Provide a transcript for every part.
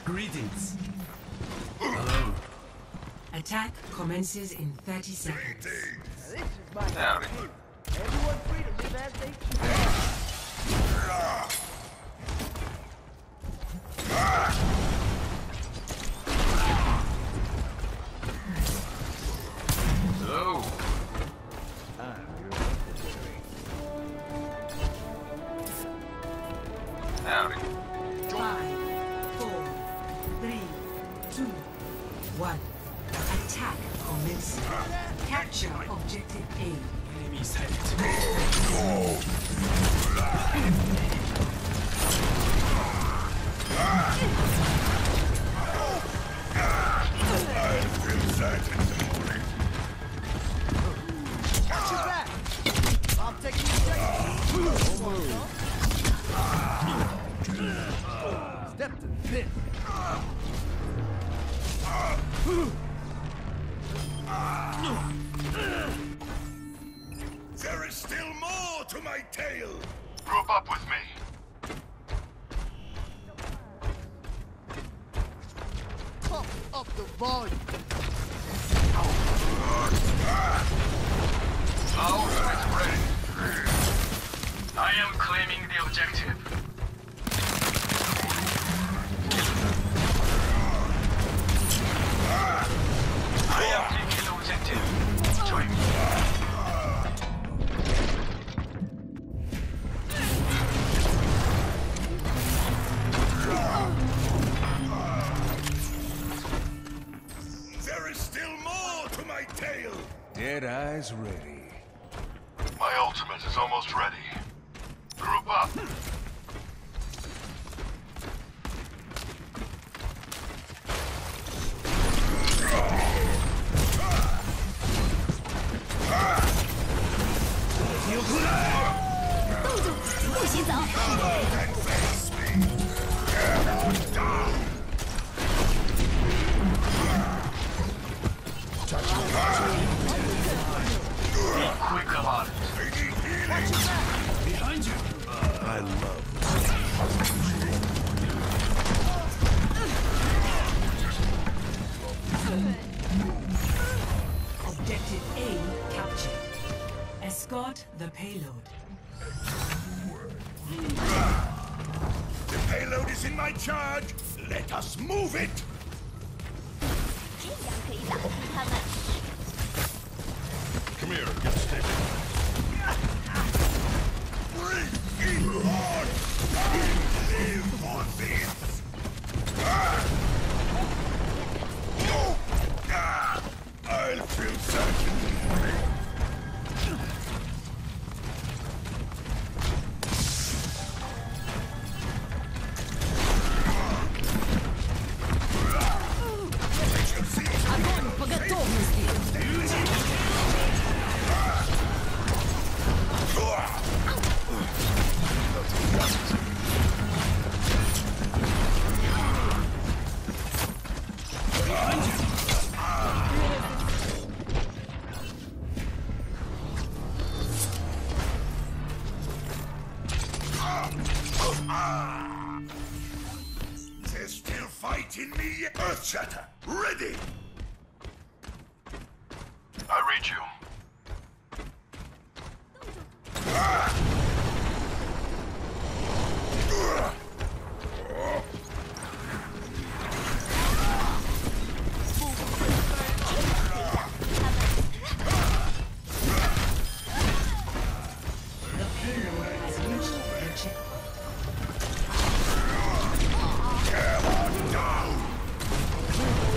Greetings. Hello. Attack commences in 30 seconds. This is my Howdy. Everyone free to live as they choose. Hello. Howdy. 5, 4, 3, 2, 1. Attack commences. Capture objective A. Enemy sighted. Watch your back. I'm taking you Step to the pit. There is still more to my tale! Group up with me. Pump up the volume. Ultimate's ready. I am claiming the objective. I am taking the objective. Join me. There is still more to my tale! Deadeye's ready. My ultimate is almost ready. Group up. Quick about it. Behind you. I love Objective A captured. Escort the payload. The payload is in my charge! Let us move it! 这样可以打死他们。 Come here, get steady. Bring it on! I live for this! I'll feel certain. Огонь по готовности! There's still fight in me. Earthshatter, ready! I read you. The payload has reached the checkpoint. Come on down!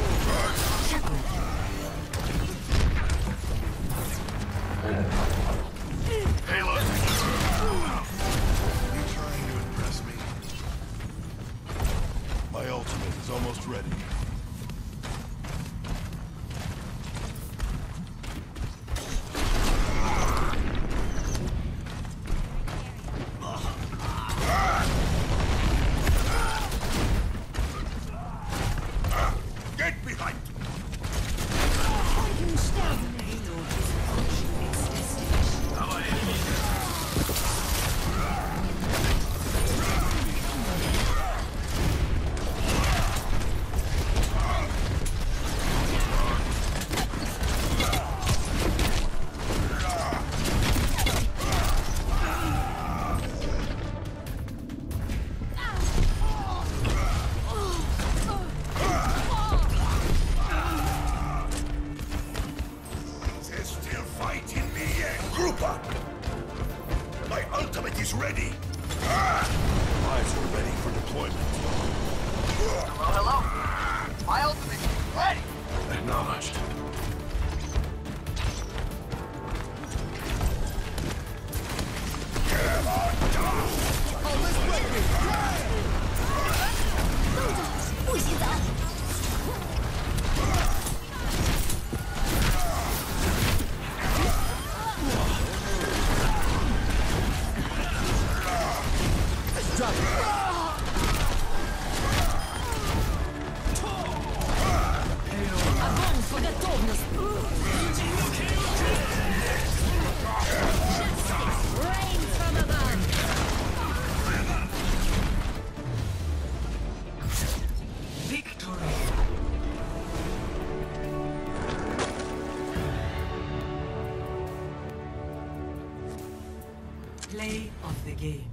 Eyes are ready for deployment. Hello? My ultimate is ready! Acknowledged. Victory. Play of the game.